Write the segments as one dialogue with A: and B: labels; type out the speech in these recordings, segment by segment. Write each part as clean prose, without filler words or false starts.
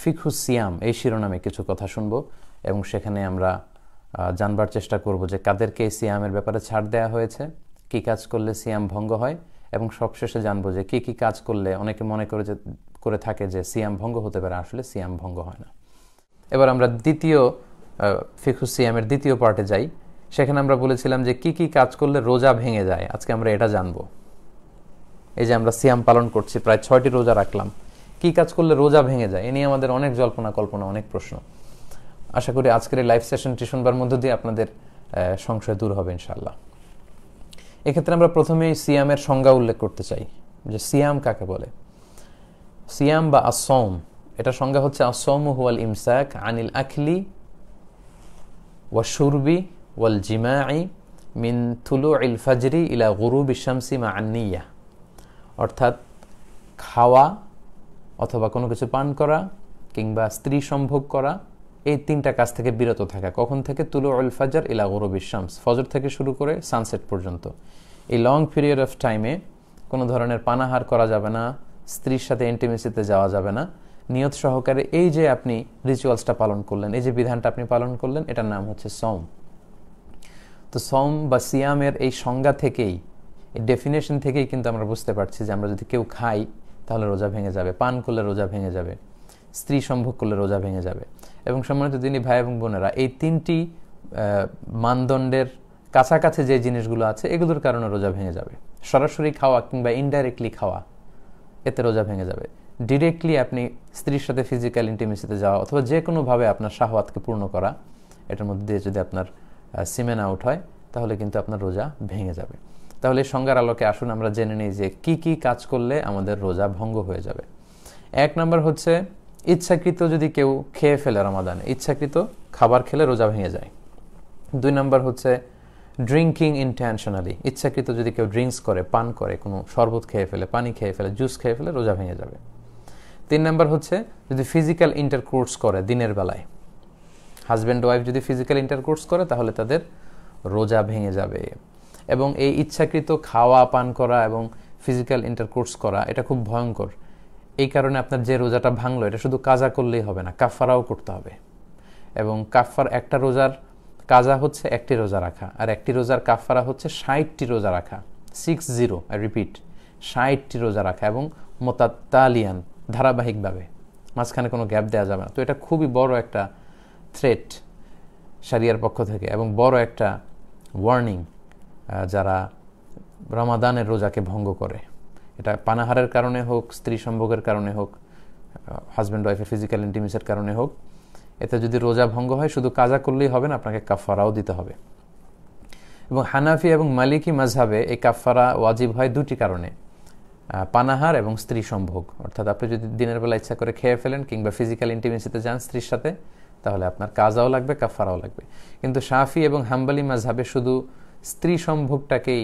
A: ফিকহু সিয়াম এই শিরোনামে কিছু কথা শুনবো এবং সেখানে আমরা জানবার চেষ্টা করব যে কাদেরকে এই সিয়ামের ব্যাপারে ছাড় দেওয়া হয়েছে, কি কাজ করলে সিয়াম ভঙ্গ হয়, এবং সবশেষে জানবো যে কি কি কাজ করলে অনেকে মনে করে থাকে যে সিয়াম ভঙ্গ হতে পারে, আসলে সিয়াম ভঙ্গ হয় না। এবার আমরা দ্বিতীয় ফিকহু সিয়ামের দ্বিতীয় পার্টে যাই। সেখানে আমরা বলেছিলাম যে কি কি কাজ করলে রোজা ভেঙে যায়। আজকে আমরা এটা জানবো। এই যে আমরা সিয়াম পালন করছি, প্রায় 6টি রোজা রাখলাম, কি কাজ করলে রোজা ভেঙে যায় এ নিয়ে আমাদের অনেক জল্পনা কল্পনা, অনেক প্রশ্ন। আশা করি আজকের এই লাইভ সেশনটি শুনবার মধ্য দিয়ে আপনাদের সংশয় দূর হবে ইনশাআল্লাহ। এক্ষেত্রে আমরা প্রথমেই সিয়ামের সংজ্ঞা উল্লেখ করতে চাই যে সিয়াম কাকে বলে। সিয়াম বা আসওম, এটা সংজ্ঞা হচ্ছে আসওমু হুয়াল ইমসাক আনিল আখলি ওয়া শুরবি ওয়াল জিমাই মিন তুলুইল ফাজরি ইলা গুরুবি শামসি মা আন-নিয়্যাহ। অর্থাৎ খাওয়া অথবা কোনো কিছু পান করা কিংবা স্ত্রী সম্ভোগ করা, এই 3টা কাজ থেকে বিরত থাকা। কখন থেকে? তুলুউল ফাজর ইলা গুরুবিশ শামস, ফজর থেকে শুরু করে সানসেট পর্যন্ত। এই লং পিরিয়ড অফ টাইমে কোনো ধরনের পানাহার করা যাবে না, স্ত্রীর সাথে ইন্টিমেসিতে যাওয়া যাবে না। নিয়ত সহকারে এই যে আপনি রিচুয়ালসটা পালন করলেন, এই যে বিধানটা আপনি পালন করলেন, এটার নাম হচ্ছে সওম। তো সওম বা সিয়ামের এই সংজ্ঞা থেকেই, এই ডেফিনেশন থেকেই কিন্তু আমরা বুঝতে পারছি যে আমরা যদি কেউ খাই তাহলে রোজা ভেঙে যাবে, পান করলে রোজা ভেঙে যাবে, স্ত্রী সম্ভোগ করলে রোজা ভেঙে যাবে। এবং সম্মানিত দিনী ভাই এবং বোনেরা, এই 3টি মানদণ্ডের কাছাকাছি যে জিনিসগুলো আছে এগুলোর কারণে রোজা ভেঙে যাবে। সরাসরি খাওয়া কিংবা ইনডাইরেক্টলি খাওয়া, এতে রোজা ভেঙে যাবে। ডিরেক্টলি আপনি স্ত্রীর সাথে ফিজিক্যাল ইন্টিমেসিতে যাওয়া অথবা যে কোনোভাবে আপনার শাহওয়াতকে পূর্ণ করা, এটার মধ্যে দিয়ে যদি আপনার সিমেন আউট হয় তাহলে কিন্তু আপনার রোজা ভেঙে যাবে। তাহলে এই সংজ্ঞার আলোকে আসুন আমরা জেনে নিই যে কি কি কাজ করলে আমাদের রোজা ভঙ্গ হয়ে যাবে। 1 নম্বর হচ্ছে ইচ্ছাকৃত যদি কেউ খেয়ে ফেলে রমাদানে, ইচ্ছাকৃত খাবার খেলে রোজা ভেঙে যায়। 2 নম্বর হচ্ছে ড্রিঙ্কিং ইনটেনশনালি, ইচ্ছাকৃত যদি কেউ ড্রিঙ্কস করে, পান করে, কোনো শরবত খেয়ে ফেলে, পানি খেয়ে ফেলে, জুস খেয়ে ফেলে, রোজা ভেঙে যাবে। 3 নম্বর হচ্ছে যদি ফিজিক্যাল ইন্টারকোর্স করে দিনের বেলায়, হাজব্যান্ড ওয়াইফ যদি ফিজিক্যাল ইন্টারকোর্স করে তাহলে তাদের রোজা ভেঙে যাবে। এবং এই ইচ্ছাকৃত খাওয়া, পান করা এবং ফিজিক্যাল ইন্টারকোর্স করা এটা খুব ভয়ঙ্কর। এই কারণে আপনার যে রোজাটা ভাঙলো এটা শুধু কাজা করলেই হবে না, কাফারাও করতে হবে। এবং একটা রোজার কাজা হচ্ছে 1টি রোজা রাখা, আর 1টি রোজার কাফারা হচ্ছে 60টি রোজা রাখা। 60, আই রিপিট, 60টি রোজা রাখা এবং মোতাতালিয়ান, ধারাবাহিকভাবে, মাঝখানে কোনো গ্যাপ দেওয়া যাবে না। তো এটা খুবই বড় একটা থ্রেট শরিয়ার পক্ষ থেকে এবং বড় একটা ওয়ার্নিং যারা রমাদানের রোজাকে ভঙ্গ করে। এটা পানাহারের কারণে হোক, স্ত্রী সম্ভোগের কারণে হোক, হাজব্যান্ড ওয়াইফের ফিজিক্যাল ইন্টিমেসির কারণে হোক, এতে যদি রোজা ভঙ্গ হয় শুধু কাজা করলেই হবে না, আপনাকে কাফারাও দিতে হবে। এবং হানাফি এবং মালিকি মাযহাবে এই কাফারা ওয়াজিব হয় 2টি কারণে, পানাহার এবং স্ত্রী সম্ভোগ। অর্থাৎ আপনি যদি দিনের বেলা ইচ্ছা করে খেয়ে ফেলেন কিংবা ফিজিক্যাল ইন্টিমেসিতে যান স্ত্রীর সাথে, তাহলে আপনার কাজাও লাগবে, কাফারাও লাগবে। কিন্তু শাফি এবং হাম্বলি মাযহাবে শুধু স্ত্রী সম্ভোগটাকেই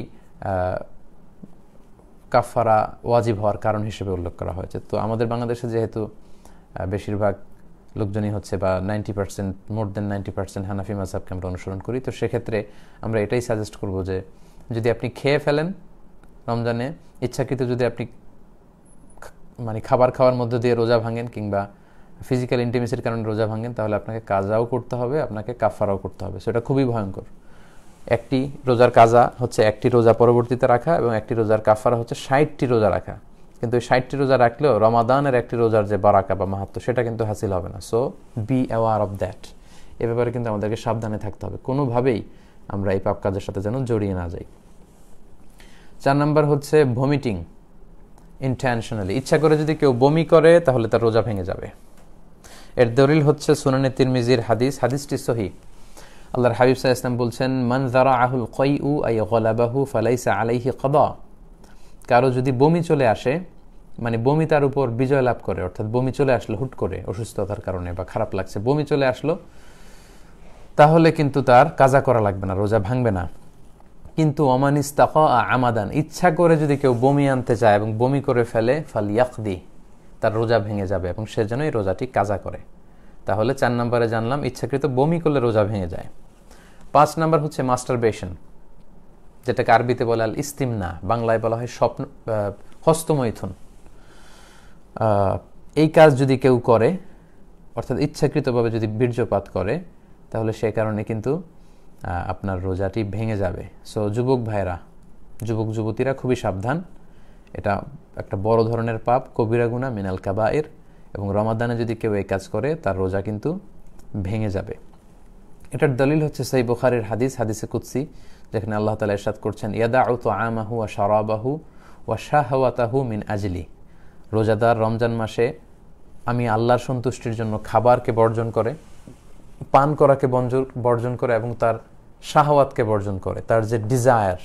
A: কাফারা ওয়াজিব হওয়ার কারণ হিসেবে উল্লেখ করা হয়েছে। তো আমাদের বাংলাদেশে যেহেতু বেশিরভাগ লোকজনই হচ্ছে বা 90%, মোর দেন 90% হানাফি মাযহাবকে আমরা অনুসরণ করি, তো সেক্ষেত্রে আমরা এটাই সাজেস্ট করব যে যদি আপনি খেয়ে ফেলেন রমজানে ইচ্ছাকৃত, যদি আপনি মানে খাবার খাওয়ার মধ্য দিয়ে রোজা ভাঙেন কিংবা ফিজিক্যাল ইন্টিমেসির কারণে রোজা ভাঙেন, তাহলে আপনাকে কাজাও করতে হবে, আপনাকে কাফারাও করতে হবে। সেটা খুবই ভয়ঙ্কর। 1টি রোজার কাজা হচ্ছে 1টি রোজা পরবর্তীতে রাখা এবং 1টি রোজার কাফারা হচ্ছে 60টি রোজা রাখা। কিন্তু এই 60টি রোজা রাখলেও রমাদানের 1টি রোজার যে বারাকা বা মাহাত্ম্য সেটা কিন্তু হাসিল হবে না। So be aware of that. এ ব্যাপারে কিন্তু আমাদেরকে সাবধানে থাকতে হবে, কোনোভাবেই আমরা এই পাপ কাজের সাথে যেন জড়িয়ে না যাই। 4 নম্বর হচ্ছে ভমিটিং ইনটেনশনালি, ইচ্ছা করে যদি কেউ বমি করে তাহলে তার রোজা ভেঙে যাবে। এর দলিল হচ্ছে সুনানে তিরমিজির হাদিস, হাদিসটি সহিহ। আল্লাহর হাবিব সাল্লাল্লাহু আলাইহি ওয়াসাল্লাম বলছেন, মান যারাআহুল কাইউ আই গালাবাহু ফালাইসা আলাইহি কাদা। কারো যদি বমি চলে আসে, মানে বমি তার উপর বিজয় লাভ করে, অর্থাৎ বমি চলে আসলো হুট করে অসুস্থতার কারণে বা খারাপ লাগছে, বমি চলে আসলো, তাহলে কিন্তু তার কাজা করা লাগবে না, রোজা ভাঙবে না। কিন্তু ওমান ইস্তাকা আমাদান, ইচ্ছা করে যদি কেউ বমি আনতে চায় এবং বমি করে ফেলে, ফালইয়াকদি, তার রোজা ভেঙে যাবে এবং সে যেন এই রোজাটি কাজা করে। তাহলে 4 নম্বরে জানলাম ইচ্ছাকৃত বমি করলে রোজা ভেঙে যায়। 5 নম্বর হচ্ছে মাস্টারবেশন, যেটাকে আরবিতে বলে আল ইস্তিমনা, বাংলায় বলা হয় হস্তমৈথুন। এই কাজ যদি কেউ করে অর্থাৎ ইচ্ছাকৃতভাবে যদি বীর্যপাত করে তাহলে সে কারণে কিন্তু আপনার রোজাটি ভেঙে যাবে। সো যুবক ভাইরা, যুবক যুবতীরা খুবই সাবধান, এটা একটা বড় ধরনের পাপ, কবিরা গুনাহ মিনাল কাবায়ের, এবং রমাদানে যদি কেউ এই কাজ করে তার রোজা কিন্তু ভেঙে যাবে। এটার দলিল হচ্ছে সহিহ বুখারীর হাদিসে কুদসি, যেখানে আল্লাহ তাআলা ইরশাদ করছেন, ইয়াদাউ তুআমাহু ওয়া শারাবাহু ওয়া শাহওয়াতাহু মিন আজলি। রোজাদার রমজান মাসে আমি আল্লাহর সন্তুষ্টির জন্য খাবারকে বর্জন করে, পান করাকে বর্জন করে এবং তার শাহওয়াতকে বর্জন করে, তার যে ডিজায়ার,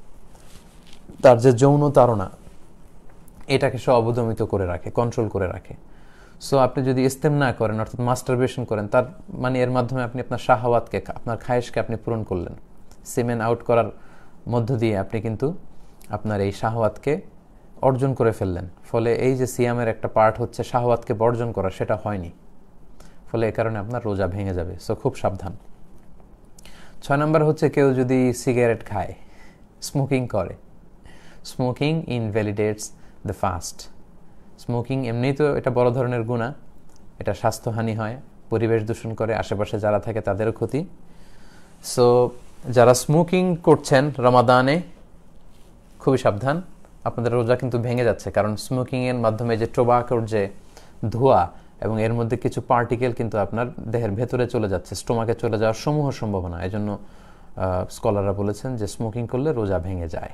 A: তার যে যৌন তাড়না, এটাকে সে অবদমিত করে রাখে, কন্ট্রোল করে রাখে। সো আপনি যদি ইস্তেমনা করেন, অর্থাৎ মাস্টারবেশন করেন, তার মানে এর মাধ্যমে আপনি আপনার শাহওয়াতকে, আপনার খায়েশকে আপনি পূরণ করলেন। সিমেন আউট করার মধ্য দিয়ে আপনি কিন্তু আপনার এই শাহওয়াতকে অর্জন করে ফেললেন। ফলে এই যে সিয়ামের একটা পার্ট হচ্ছে শাহওয়াতকে বর্জন করা, সেটা হয়নি, ফলে এ কারণে আপনার রোজা ভেঙে যাবে। সো খুব সাবধান। 6 নম্বর হচ্ছে কেউ যদি সিগারেট খায়, স্মোকিং করে। Smoking invalidates the fast. Smoking এমনিই তো এটা বড় ধরনের গুনাহ, এটা স্বাস্থ্যহানি হয়, পরিবেশ দূষণ করে, আশেপাশে যারা থাকে তাদেরও ক্ষতি। সো যারা স্মোকিং করছেন রমাদানে, খুবই সাবধান, আপনাদের রোজা কিন্তু ভেঙে যাচ্ছে। কারণ স্মোকিংয়ের মাধ্যমে যে টোবাকোর যে ধোঁয়া এবং এর মধ্যে কিছু পার্টিকেল কিন্তু আপনার দেহের ভেতরে চলে যাচ্ছে, স্টোমাকে চলে যাওয়ার সমূহ সম্ভাবনা। এই জন্য স্কলাররা বলেছেন যে স্মোকিং করলে রোজা ভেঙে যায়।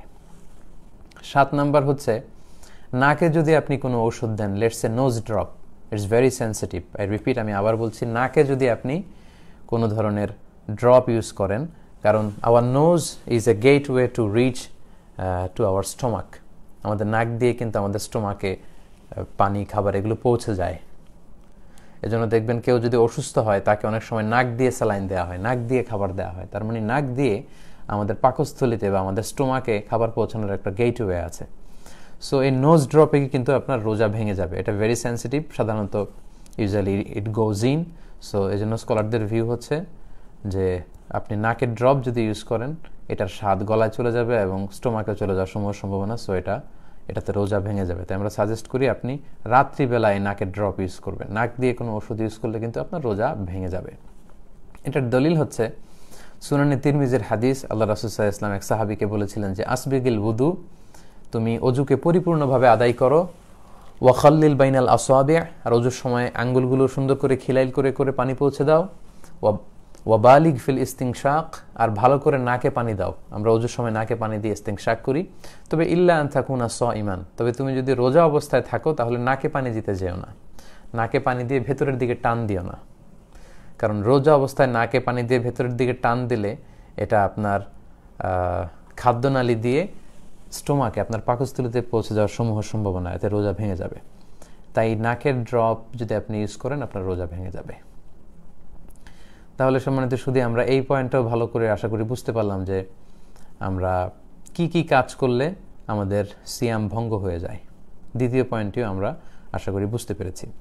A: 7 নাম্বার হচ্ছে নাকে যদি আপনি কোনো ওষুধ দেন, let's a nose drop, it's very sensitive. I repeat, আমি আবার বলছি, নাকে যদি আপনি কোনো ধরনের ড্রপ ইউজ করেন, কারণ our nose is a gateway to reach to our stomach. আমাদের নাক দিয়ে কিন্তু আমাদের স্টোমাকে পানি, খাবার এগুলো পৌঁছে যায়। এজন্য দেখবেন কেউ যদি অসুস্থ হয় তাকে অনেক সময় নাক দিয়ে স্যালাইন দেওয়া হয়, নাক দিয়ে খাবার দেওয়া হয়। তার মানে নাক দিয়ে আমাদের পাকস্থলিতে বা আমাদের স্টোমাকে খাবার পৌঁছানোর একটা গেটওয়ে আছে। সো এই নোজ ড্রপে কিন্তু আপনার রোজা ভেঙে যাবে। এটা ভেরি সেন্সিটিভ, সাধারণত usually it goes in. So এই জন্য স্কলারদের ভিউ হচ্ছে যে আপনি নাকের ড্রপ যদি ইউজ করেন, এটার স্বাদ গলায় চলে যাবে এবং স্টোমাকে চলে যাওয়ার সম্ভাবনা। সো এটাতে রোজা ভেঙে যাবে। তাই আমরা সাজেস্ট করি আপনি রাত্রিবেলায় নাকের ড্রপ ইউজ করবেন। নাক দিয়ে কোনো ওষুধ ইউজ করলে কিন্তু আপনার রোজা ভেঙে যাবে। এটার দলিল হচ্ছে সুনানে তিরমিজির হাদিস, আল্লাহ রাসূল সাল্লাল্লাহু আলাইহি ওয়াসাল্লাম এক সাহাবীকে বলেছিলেন যে আসবিগিল wudu, তুমি অজুকে পরিপূর্ণভাবে আদায় করো, ওয়াখাল্লিল বাইনাল আসাবি', আর অজুর সময় আঙ্গুলগুলো সুন্দর করে খিলাইল করে করে পানি পৌঁছে দাও, ওয়াবালিগ ফিল ইস্তিনশাক, আর ভালো করে নাকে পানি দাও। আমরা অজুর সময় নাকে পানি দিয়ে ইস্তিনশাক করি। তবে ইল্লা আন তাকুনা সাইমান, তবে তুমি যদি রোজা অবস্থায় থাকো তাহলে নাকে পানি দিতে যেও না, নাকে পানি দিয়ে ভেতরের দিকে টান দিও না। কারণ রোজা অবস্থায় নাকে পানি দিয়ে ভেতরের দিকে টান দিলে এটা আপনার খাদ্যনালী দিয়ে স্টোমাকে, আপনার পাকস্থলীতে পৌঁছে যাওয়ার সমূহ সম্ভাবনা, এতে রোজা ভেঙে যাবে। তাই নাকের ড্রপ যদি আপনি ইউজ করেন আপনার রোজা ভেঙে যাবে। তাহলে সম্মানিত শুধু আমরা এই পয়েন্টটাও ভালো করে আশা করি বুঝতে পারলাম যে আমরা কি কি কাজ করলে আমাদের সিয়াম ভঙ্গ হয়ে যায়। দ্বিতীয় পয়েন্টটিও আমরা আশা করি বুঝতে পেরেছি।